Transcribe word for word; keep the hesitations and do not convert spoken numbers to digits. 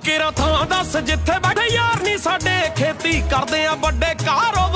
केरा थां दस जिथे बैठे यार नी साडे खेती करदे आ बड़े कारोबार।